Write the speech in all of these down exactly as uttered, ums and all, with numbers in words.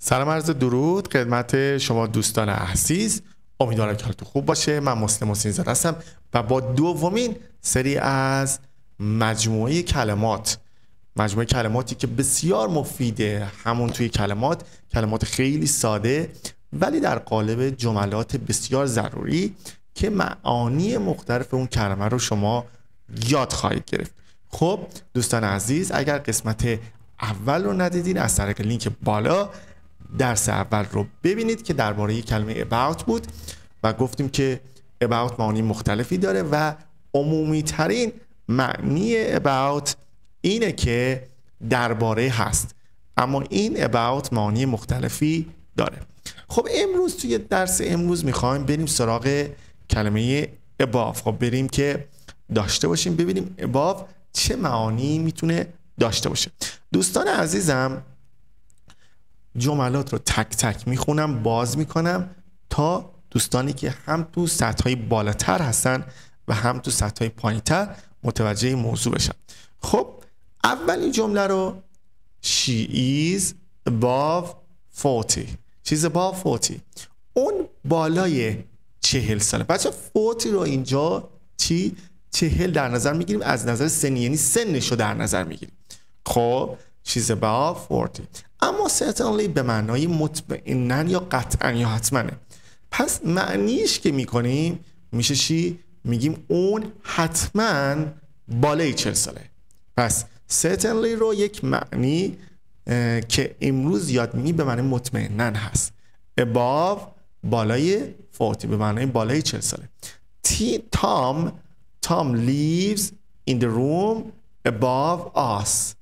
سلام عرض درود خدمت شما دوستان عزیز. امیدوارم که حالتون خوب باشه. من مسلم حسینی زاده هستم و با دومین سری از مجموعه کلمات مجموعه کلماتی که بسیار مفیده، همون توی کلمات کلمات خیلی ساده ولی در قالب جملات بسیار ضروری که معانی مختلف اون کلمه رو شما یاد خواهید گرفت. خب دوستان عزیز، اگر قسمت اول رو ندیدین از طریق لینک بالا درس اول رو ببینید که درباره کلمه about بود و گفتیم که about معانی مختلفی داره و عمومی ترین معنی about اینه که درباره هست، اما این about معانی مختلفی داره. خب امروز توی درس امروز میخوایم بریم سراغ کلمه above. خب بریم که داشته باشیم ببینیم above چه معانی میتونه داشته باشه. دوستان عزیزم، جملات رو تک تک میخونم، باز میکنم تا دوستانی که هم تو سطح‌های بالاتر هستن و هم تو سطح‌های پایین‌تر متوجه این موضوع بشن. خب اولین جمله رو she is above forty. she's above forty. اون بالای چهل ساله. بچه forty رو اینجا چی؟ چهل در نظر میگیریم، از نظر سنی، یعنی سنش رو در نظر میگیریم. خب she's above forty. اما certainly به معنای مطمئنن یا قطعا یا حتمنه. پس معنیش که میکنیم میشه چی؟ میگیم اون حتما بالای چهل ساله. پس certainly رو یک معنی که امروز یاد می به معنی مطمئنن هست. above بالای forty به معنی بالای چهل ساله. Tom Tom lives in the room above us.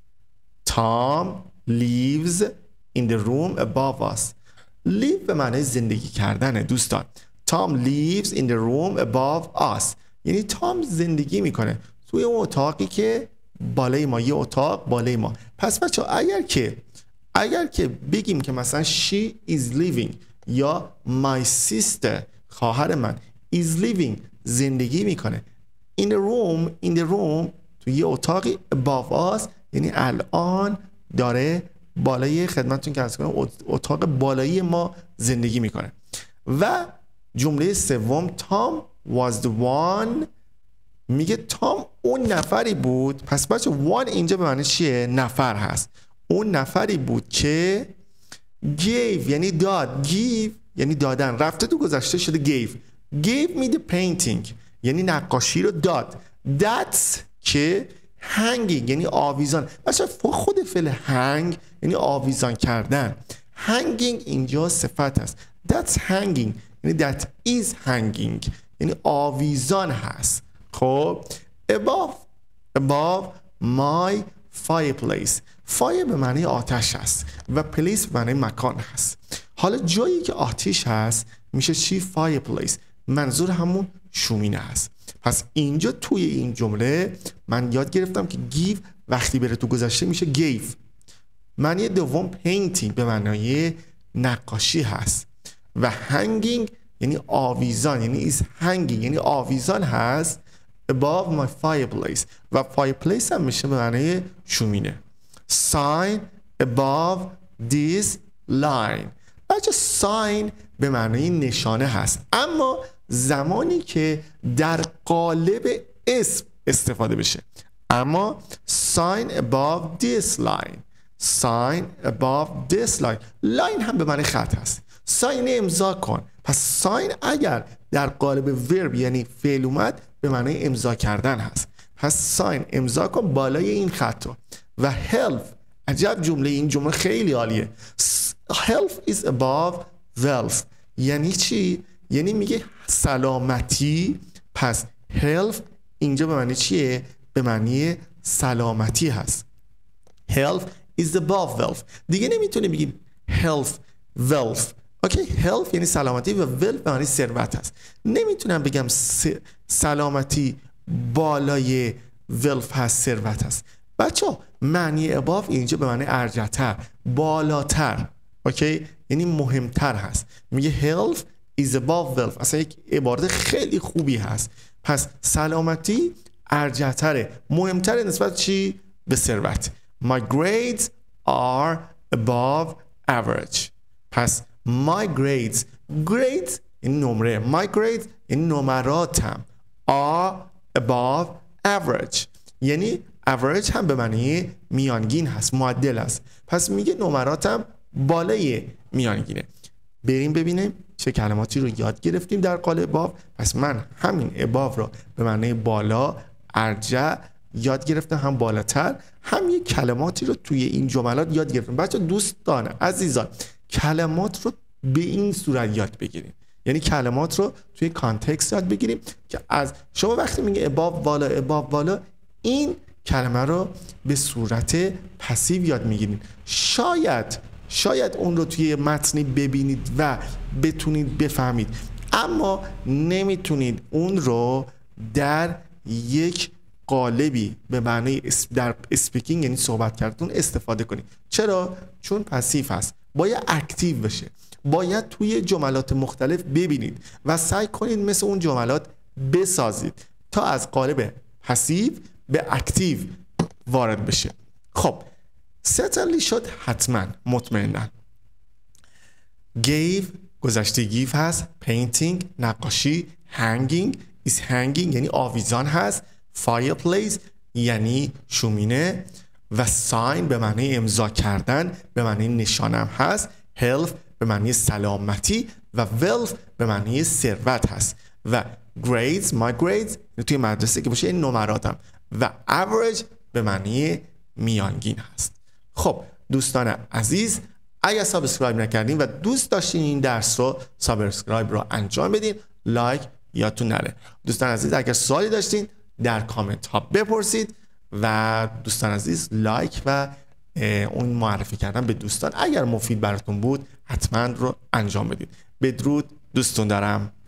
Tom lives in the room above us. live به معنی زندگی کردنه دوستان. Tom lives in the room above us. یعنی تام زندگی میکنه توی اون اتاقی که بالای ما، یه اتاق بالای ما. پس بچه اگر که اگر که بگیم که مثلا she is living یا my sister خواهر من is living زندگی میکنه in the room in the room توی یه اتاقی above us، یعنی الان داره بالای خدمتتون که عرض کنم اتاق بالایی ما زندگی میکنه. و جمله سوم تام was the one، میگه تام اون نفری بود. پس بچه one اینجا به معنی چیه؟ نفر هست. اون نفری بود که gave یعنی داد، give یعنی دادن، رفته تو گذشته شده gave gave me the painting یعنی نقاشی رو داد. that's که hanging یعنی آویزان. بچه خود فعل hang یعنی آویزان کردن. hanging اینجا صفت هست. that's hanging یعنی that is hanging یعنی آویزان هست. خب above above my fireplace. fire به معنی آتش هست و place به معنی مکان هست. حالا جایی که آتش هست میشه چی؟ fireplace. منظور همون شومینه هست. پس اینجا توی این جمله من یاد گرفتم که give وقتی بره تو گذشته میشه gave. معنی دوم painting به معنای نقاشی هست و hanging یعنی آویزان، یعنی is hanging یعنی آویزان هست above my fireplace و fireplace هم میشه به معنی شومینه. sign above this line. بچه sign به معنی نشانه هست، اما زمانی که در قالب اسم استفاده بشه. اما sign above this line. sign above this line. line هم به معنی خط هست. sign امضا کن. پس sign اگر در قالب verb یعنی فعل اومد به معنی امضا کردن هست. پس sign امضا کن بالای این خط رو. و health، عجب جمله، این جمله خیلی عالیه. health is above wealth. یعنی چی؟ یعنی میگه سلامتی. پس health اینجا به معنی چیه؟ به معنی سلامتی هست. health is above wealth. دیگه نمیتونه بگیم health wealth. اوکی، health یعنی سلامتی و wealth به معنی ثروت هست. نمیتونم بگم سلامتی بالای wealth هست، ثروت هست. بچه‌ها معنی above اینجا به معنی ارجح‌تر، بالاتر. اوکی، یعنی مهمتر هست. میگه health is above wealth. اصلا یک عبارت خیلی خوبی هست. پس سلامتی ارجح‌تره، مهمتره نسبت چی؟ به ثروت. My grades are above average. پس my grades grades این نمره my grades این نمراتم are above average یعنی average هم به معنی میانگین هست معدل است پس میگه نمراتم بالای میانگینه بریم ببینیم چه کلماتی رو یاد گرفتیم در قالب above پس من همین above رو به معنی بالا ارجع یاد گرفتم هم بالاتر هم یک کلماتی رو توی این جملات یاد گرفتم بچه دوستان عزیزان کلمات رو به این صورت یاد بگیریم یعنی کلمات رو توی کانتکست یاد بگیریم که از شما وقتی میگه above بالا above بالا این کلمه رو به صورت پسیو یاد میگیرید شاید شاید اون رو توی متنی ببینید و بتونید بفهمید اما نمیتونید اون رو در یک قالبی به معنی در اسپیکینگ یعنی صحبت کردن استفاده کنید چرا؟ چون پسیو هست باید اکتیو بشه باید توی جملات مختلف ببینید و سعی کنید مثل اون جملات بسازید تا از قالب پسیو به اکتیو وارد بشه خب certainly شد حتما مطمئنا gave گذشته give هست painting نقاشی hanging is hanging یعنی آویزان هست fireplace یعنی شومینه و sign به معنی امضا کردن به معنی نشانم هست health به معنی سلامتی و wealth به معنی ثروت هست و grades my grades توی مدرسه که باشه این نمراتم و average به معنی میانگین هست خب دوستان عزیز اگر سابسکرایب نکردین و دوست داشتین این درس رو سابسکرایب رو انجام بدین لایک یادتون نره دوستان عزیز اگر سوالی داشتین در کامنت ها بپرسید و دوستان عزیز لایک و اون معرفی کردن به دوستان اگر مفید براتون بود حتما رو انجام بدید بدرود دوستون دارم